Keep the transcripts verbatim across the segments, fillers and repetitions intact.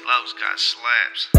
flows got slaps.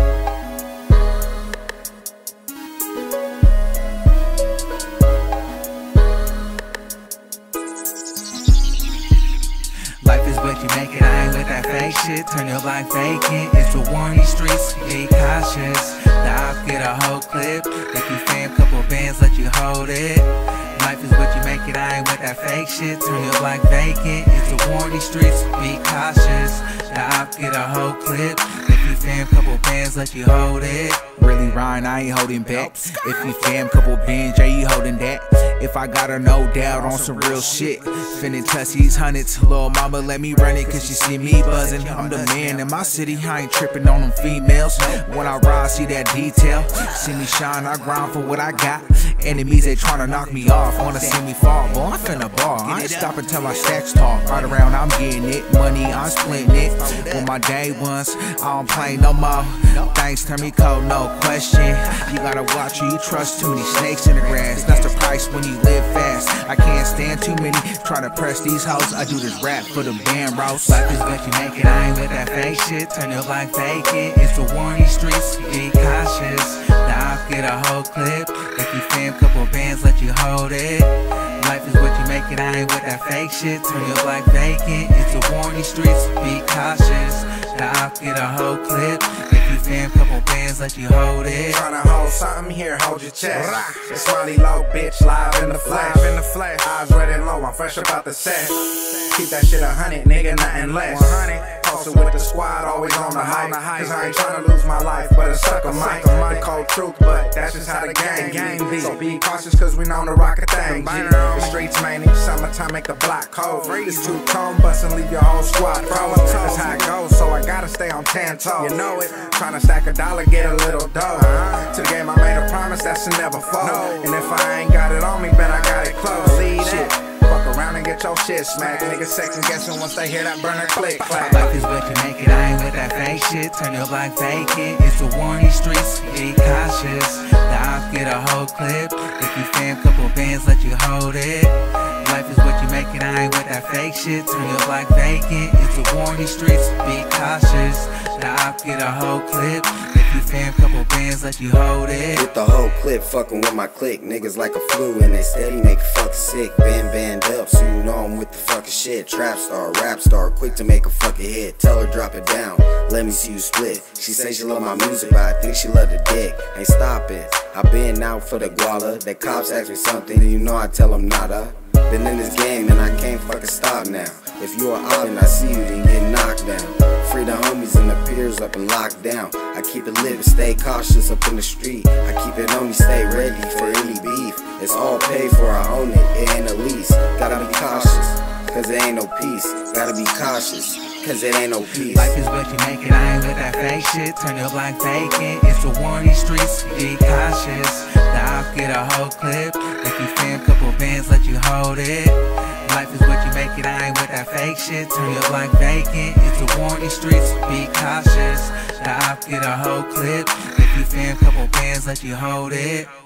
Life is what you make it, I ain't with that fake shit. Turn your life vacant, it's a war in these streets, be cautious. The ops get a whole clip, if you fam couple bands, let you hold it. Life is what you make it, I ain't with that fake shit. Turn your life vacant, it's a war in these streets, be cautious. The ops get a whole clip, if you fam couple bands, let you hold it. Really Ryan, I ain't holding back. If you fam couple bands, yeah, you holding that. If I got her, no doubt, on some real shit. Finna touch these hundreds, lil' mama let me run it, cause she see me buzzing. I'm the man in my city, I ain't tripping on them females. When I ride, see that detail. See me shine, I grind for what I got. Enemies, they tryna knock me off, wanna see me fall, boy, I'm finna ball. I ain't stop until my stacks talk. Right around, I'm getting it, money, I'm splitting it. With my day ones, I don't play no more. Thanks, turn me cold, no question. You gotta watch who you trust, too many snakes in the grass. That's the price when you live fast. I can't stand too many try to press these hoes. I do this rap for the band roast. Life is what you make it, I ain't with that fake shit. Turn your life vacant, it's a war in these streets, be cautious. The ops get a whole clip, if you fam couple bands, let you hold it. Life is what you make it, I ain't with that fake shit. Turn your life vacant, it's a war in these streets, be cautious. The ops get a whole clip, if you fam couple bands, let you hold it. Tryna hold something here, hold your chest. It's Money Low, bitch, live in the flesh. Live in the flesh. Eyes red and low, I'm fresh about the set. Keep that shit a hundred, nigga, nothing less. one hundred. Posted with the squad, always on the hype. Cause I ain't tryna lose my life, but a sucker might. The cold truth, but that's just how the game be. So be cautious, cause we known to rock a thing. The streets mainly, summertime make the block cold. It's too cold, bust and leave your whole squad frozen. That's how it goes, so I gotta stay on ten toes. You know it, tryna stack a dollar, get a little dough. To the game I made a promise, that's to never fold. And if I ain't got it on me, bet I got it close. Shit. Fuck around and get your shit smacked. Niggas second guessing once they hear that burner click clack. Life is what you make it, I ain't with that fake shit. Turn your life vacant, it's a war in these streets, be cautious. The ops get a whole clip, if you fam couple bands, let you hold it. Life is what you make it, I ain't with that fake shit. Turn your life vacant, it's a war in these streets, be cautious. The ops get a whole clip, if you fam couple bands, let you hold it. With the whole clip, fucking with my clique. Niggas like a flu and they steady make a fuck sick. Band band up, so you know I'm with the fucking shit. Trap star, rap star, quick to make a fucking hit. Tell her drop it down, let me see you split. She say she love my music, but I think she love the dick. Ain't stop it, I been out for the guala. The cops ask me something, and you know I tell them nada. Been in this game and I can't fucking stop now. If you are out and I see you, then get knocked down. Free the homies and the peers up and locked down. I keep it lit and stay cautious up in the street. I keep it on me, stay ready for any beef. It's all paid for, I own it, it ain't a lease. Gotta be cautious, cause it ain't no peace. Gotta be cautious, cause it ain't no peace. Life is what you make it, I ain't with that fake shit. Turn your life vacant, it's a war in these streets, be cautious. The ops get a whole clip, if you fam couple bands, let you hold it. Life is what you make it, I ain't with that fake shit. Turn your life vacant, it's a war in these streets, be cautious. The ops get a whole clip, if you fam couple bands, let you hold it.